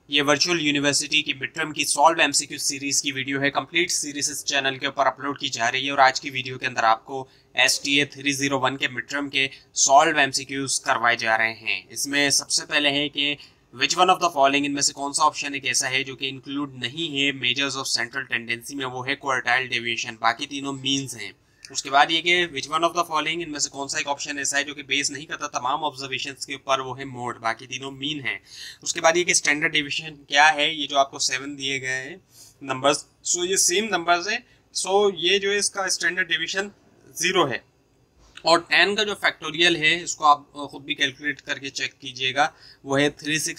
ये virtual university की mid term की सॉल्व एमसीक्यू सीरीज की वीडियो है। कंप्लीट सीरीज इस चैनल के ऊपर अपलोड की जा रही है और आज की वीडियो के अंदर आपको STA 301 के मिड टर्म के सॉल्व एमसीक्यूज करवाए जा रहे हैं। इसमें सबसे पहले है कि which one of the following, इनमें से कौन सा ऑप्शन एक ऐसा है जो कि इंक्लूड नहीं है मेजर्स ऑफ सेंट्रल टेंडेंसी में, वो है क्वार्टाइल डेविएशन, बाकी तीनों मीन्स हैं। उसके बाद ये कि which one of the following, इनमें से कौन सा एक ऑप्शन ऐसा है जो कि बेस नहीं करता तमाम ऑब्जर्वेशंस के ऊपर, वो है मोड, बाकी तीनों मीन है। उसके बाद ये कि स्टैंडर्ड डेविएशन क्या है, ये जो आपको 7 दिए गए हैं नंबर्स, सो ये सेम नंबर्स है। सो ये जो है इसका स्टैंडर्ड डेविएशन 0 है और 10 का जो फैक्टोरियल है इसको आप खुद भी कैलकुलेट करके चेक कीजिएगा, वो है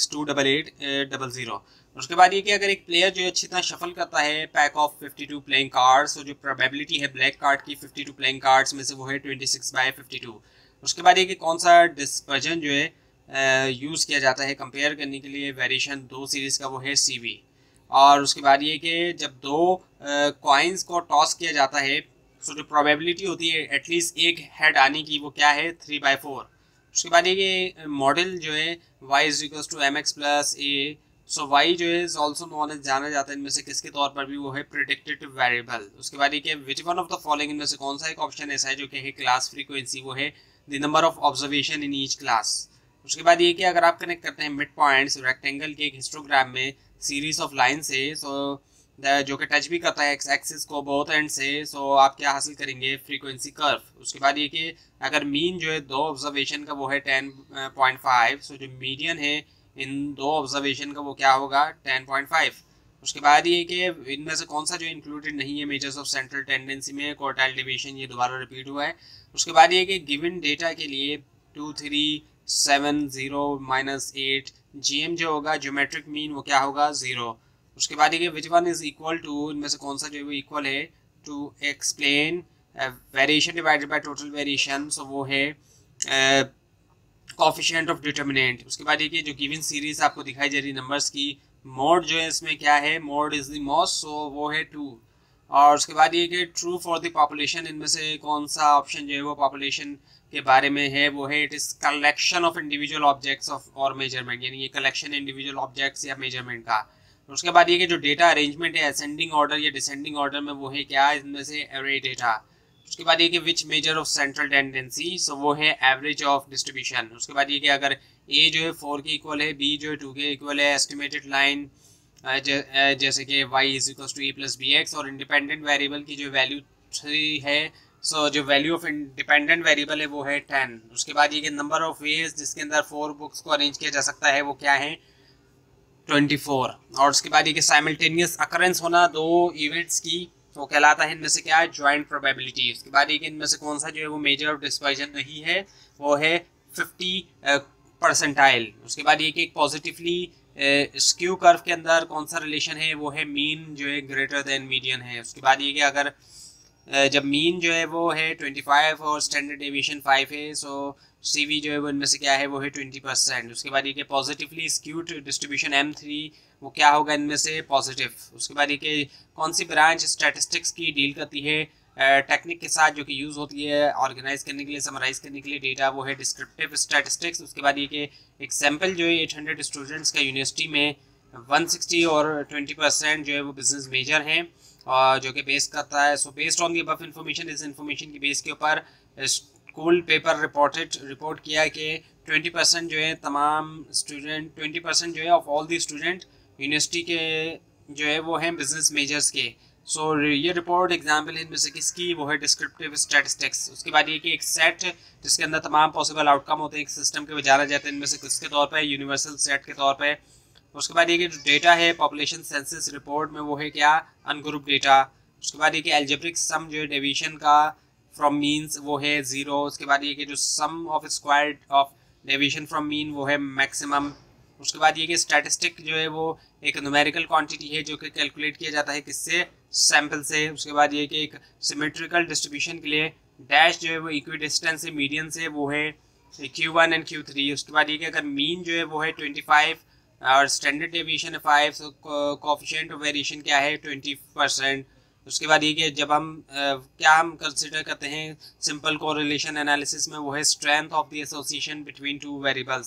3628800। उसके बाद ये कि अगर एक प्लेयर जो है अच्छी तरह शफल करता है पैक ऑफ 52 प्लेइंग कार्ड्स, तो जो प्रोबेबिलिटी है ब्लैक कार्ड की 52 प्लेइंग कार्ड्स में से वो है 26/52। उसके बाद ये कि कौन सा डिस्पर्जन जो है यूज़ किया जाता है कंपेयर करने के लिए वेरिएशन 2 सीरीज़ का, वो है CV। और उसके बाद ये कि जब दो कॉइन्स को टॉस किया जाता है, सो जो प्रोबेबिलिटी होती है एटलीस्ट एक हेड आने की, वो क्या है 3/4। उसके बाद ये कि मॉडल जो है y = mx + a, so y जो है ऑल्सो नोन एज, जाना जाता है इनमें से किसके तौर पर भी, वो है प्रेडिक्टेड वेरिएबल। उसके बाद ये कि which one of the following, इनमें से कौन सा एक ऑप्शन ऐसा है जो कि है क्लास फ्रीक्वेंसी, वो है the number of observation in each class. उसके बाद ये कि अगर आप कनेक्ट करते हैं मिड पॉइंट्स रेक्टेंगल के एक हिस्टोग्राम में सीरीज ऑफ लाइन से, सो जो कि टच भी करता है एक्स एक्सिस को बोथ एंड से, सो आप क्या हासिल करेंगे, फ्रीक्वेंसी कर्व। उसके बाद ये कि अगर मीन जो है दो ऑब्जर्वेशन का, वो है 10.5, सो जो मीडियन है इन दो ऑब्जर्वेशन का, वो क्या होगा 10.5। उसके बाद ये कि इनमें से कौन सा जो इंक्लूडेड नहीं है मेजर्स ऑफ सेंट्रल टेंडेंसी में, क्वार्टाइल डेविएशन, ये दोबारा रिपीट हुआ है। उसके बाद ये कि गिवन डेटा के लिए 2 3 7 0 -8 GM जो होगा ज्योमेट्रिक मीन, वो क्या होगा 0। उसके बाद ये which one is equal to, इनमें से कौन सा जो है वो इक्वल है to explain variation divided by total variation, so वो है कोफिशिएंट ऑफ डिटर्मिनेंट। उसके बाद ये जो गिवन सीरीज आपको दिखाई जा रही नंबर्स की, मोड जो है इसमें क्या है, mode is the most, so वो है 2। और उसके बाद ये कि ट्रू फॉर द पॉपुलेशन, इनमें से कौन सा ऑप्शन जो है वो पॉपुलेशन के बारे में है, वो है it is collection of individual objects of और मेजरमेंट, यानी ये कलेक्शन इंडिविजुअल ऑब्जेक्ट्स या मेजरमेंट का। उसके बाद ये कि जो डेटा अरेंजमेंट है असेंडिंग ऑर्डर या डिसेंडिंग ऑर्डर में, वो है क्या, इनमें से एरे डेटा। उसके बाद ये कि which measure of central tendency, so वो है एवरेज ऑफ डिस्ट्रीब्यूशन। उसके बाद ये कि अगर ए जो है 4 के इक्वल है, बी जो है 2 के इक्वल है, एस्टिमेटेड लाइन जैसे कि y = a + bx, और इंडिपेंडेंट वेरिएबल की जो वैल्यू 3 है, सो जो वैल्यू ऑफ इंडिपेंडेंट वेरिएबल है वो है 10। उसके बाद ये कि नंबर ऑफ वेज जिसके अंदर 4 बुक्स को अरेंज किया जा सकता है, वो क्या है 24। और उसके बाद ये कि साइमल्टेनियस अकरेंस होना दो इवेंट्स की, वो कहलाता है इनमें से क्या है ज्वाइंट प्रोबेबिलिटी। उसके बाद ये कि इनमें से कौन सा जो है वो मेजर ऑफ डिस्पर्जन नहीं है, वो है 50%। उसके बाद ये कि एक पॉजिटिवली स्क्यू कर्व के अंदर कौन सा रिलेशन है, वो है मीन जो है ग्रेटर देन मीडियन है। उसके बाद ये कि अगर जब मीन जो है वो है 25 और स्टैंडर्ड डेविएशन 5 है, सो CV जो है वो इनमें से क्या है, वो है 20%। उसके बाद ये कि पॉजिटिवली स्क्यूड डिस्ट्रीब्यूशन M3, वो क्या होगा इनमें से पॉजिटिव। उसके बाद ये कि कौन सी ब्रांच स्टैटिस्टिक्स की डील करती है टेक्निक के साथ जो कि यूज़ होती है ऑर्गेनाइज करने के लिए, समराइज करने के लिए डेटा, वो है डिस्क्रिप्टिव स्टैटिस्टिक्स। उसके बाद ये कि एक सैम्पल जो है 800 स्टूडेंट्स का यूनिवर्सिटी में 160 और 20% जो है वो बिजनेस मेजर हैं और जो कि बेस करता है, so based on the above information, इस इन्फॉर्मेशन की बेस के ऊपर स्कूल पेपर रिपोर्ट किया कि 20% जो है तमाम स्टूडेंट, 20% जो है of all the student university के जो है वो हैं बिजनेस मेजर्स के। सो ये रिपोर्ट एग्जाम्पल है इनमें से किसकी, वो है डिस्क्रिप्टिव स्टैटिस्टिक्स। उसके बाद ये कि एक सेट जिसके अंदर तमाम पॉसिबल आउटकम होते हैं एक सिस्टम के जाना जाता है, इनमें से किसके तौर पर, यूनिवर्सल सेट के तौर पर। उसके बाद ये कि जो डेटा है पॉपुलेशन सेंसस रिपोर्ट में, वो है क्या अनग्रुप डेटा। उसके बाद ये कि एल्जेब्रिक सम जो है डेविएशन का फ्रॉम मीन्स, वो है 0। उसके बाद ये कि जो sum of squared of deviation from mean, वो है मैक्सिमम। उसके बाद ये कि स्टैटिस्टिक जो है वो एक न्यूमेरिकल क्वांटिटी है जो कि कैलकुलेट किया जाता है किससे, सैंपल से। उसके बाद ये कि एक सिमेट्रिकल डिस्ट्रीब्यूशन के लिए डैश जो है वो इक्वी डिस्टेंस से मीडियन से, वो है Q1 एंड Q3। उसके बाद ये कि अगर मीन जो है वो है 25 और स्टैंडर्ड डेविएशन है 5, तो कोफिशिएंट ऑफ वेरिएशन क्या है 20%। उसके बाद ये कि जब हम क्या हम कंसिडर करते हैं सिंपल कोरिलेशन एनालिसिस में, वो है strength of the association between 2 variables.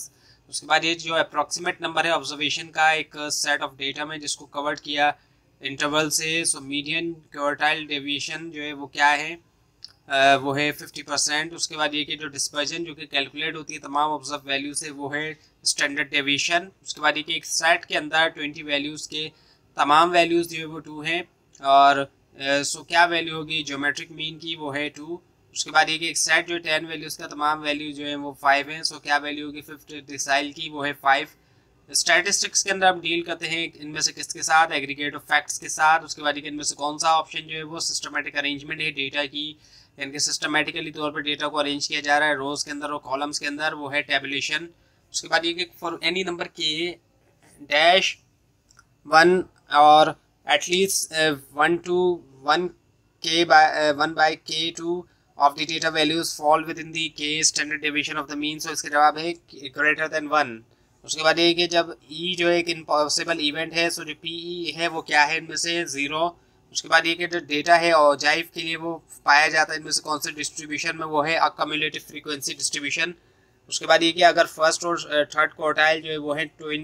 उसके बाद ये जो अप्रॉक्सीमेट नंबर है ऑब्जर्वेशन का एक सेट ऑफ डेटा में जिसको कवर किया इंटरवल से। सो मीडियन क्वार्टाइल डेविएशन जो है वो क्या है, वो है 50%। उसके बाद ये कि जो डिस्पर्जन जो कि कैलकुलेट होती है तमाम ऑब्जर्व वैल्यू से, वो है स्टैंडर्ड डेविएशन। उसके बाद ये कि एक सेट के अंदर 20 वैल्यूज़ के तमाम वैल्यूज़ जो है वो 2 हैं, और सो क्या वैल्यू होगी ज्योमेट्रिक मीन की, वो है 2। उसके बाद ये कि एक सेट जो है 10 वैल्यूज़ का तमाम वैल्यू जो है वो 5 हैं, सो क्या वैल्यू होगी 5th डिसाइल की, वो है 5। स्टैटिस्टिक्स के अंदर हम डील करते हैं इनमें से किसके साथ, एग्रीगेट ऑफ फैक्ट्स के साथ। उसके बाद इनमें से कौन सा ऑप्शन जो है वो सिस्टमेटिक अरेंजमेंट है डेटा की, यानी कि सिस्टमेटिकली तौर पर डेटा को अरेंज किया जा रहा है रोज के अंदर और कॉलम्स के अंदर, वो है टेबुलेशन। उसके बाद ये कि फॉर एनी नंबर के डैश 1 और at least 1 to 1 k by 1 by k2 of the data values fall within the k standard deviation of the mean। So इसका जवाब है greater than 1। उसके बाद ये कि जब e जो एक इम्पॉसिबल इवेंट है, सो जो PE है वो क्या है इनमें से 0। उसके बाद ये कि जो डेटा है ऑजाइव के लिए वो पाया जाता है इनमें से कौन से डिस्ट्रीब्यूशन में, वो है अक्यूमुलेटिव फ्रीक्वेंसी डिस्ट्रीब्यूशन। उसके बाद ये कि अगर फर्स्ट और थर्ड क्वार्टाइल जो है वो है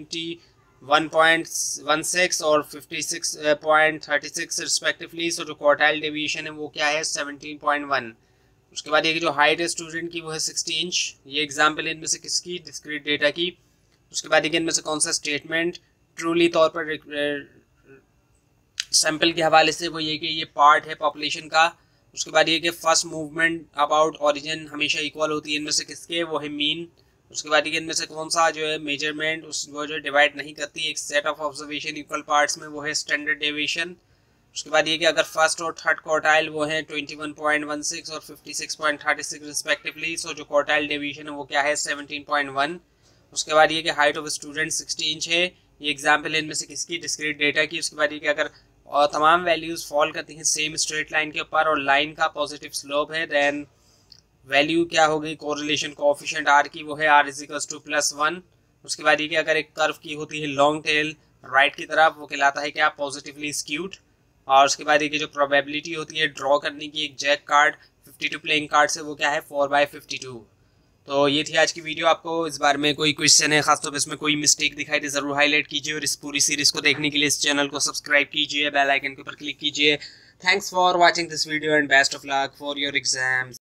21.16 और 56.36 रिस्पेक्टिवली, सो जो क्वार्टाइल डेविएशन है वो क्या है 17.1। उसके बाद ये कि जो हाइट है स्टूडेंट की वो है 60 इंच। ये एग्जाम्पल है इनमें से किसकी, डिस्क्रीट डेटा की। उसके बाद इनमें से कौन सा स्टेटमेंट ट्रूली तौर पर सैंपल के हवाले से, वो ये कि ये पार्ट है पॉपुलेशन का। उसके बाद ये कि फर्स्ट मूवमेंट अबाउट ओरिजिन हमेशा इक्वल होती है इनमें से किसके, वो है मीन। उसके बाद ये इनमें से कौन सा जो है मेजरमेंट वो जो डिवाइड नहीं करती एक set of observation equal parts में, वो है स्टैंडर्ड डेविएशन। उसके बाद ये कि अगर फर्स्ट और थर्ड क्वार्टाइल वो है 21.16 और 56.36 रिस्पेक्टिवली, सो जो क्वार्टाइल डेविएशन है वो क्या है 17.1। उसके बाद ये कि हाइट ऑफ स्टूडेंट 60 इंच है। ये एग्जाम्पल है इनमें से किसकी, डिस्क्रीट डेटा की। उसके बाद ये कि अगर और तमाम वैल्यूज़ फॉल करती हैं सेम स्ट्रेट लाइन के ऊपर और लाइन का पॉजिटिव स्लोप है, देन वैल्यू क्या हो गई कोरिलेशन कोएफिशिएंट आर की, वो है r = +1। उसके बाद ये कि अगर एक कर्व की होती है लॉन्ग टेल राइट की तरफ, वो कहलाता है क्या पॉजिटिवली स्क्यूड। और उसके बाद ये कि जो प्रोबेबिलिटी होती है ड्रॉ करने की एक जैक कार्ड 52 प्लेइंग कार्ड से, वो क्या है 4/52। तो ये थी आज की वीडियो। आपको इस बारे में कोई क्वेश्चन है, खासतौर पर इसमें कोई मिस्टेक दिखाई दे ज़रूर हाईलाइट कीजिए, और इस पूरी सीरीज़ को देखने के लिए इस चैनल को सब्सक्राइब कीजिए, बेल आइकन के ऊपर क्लिक कीजिए। Thanks for watching this video and best of luck for your exams.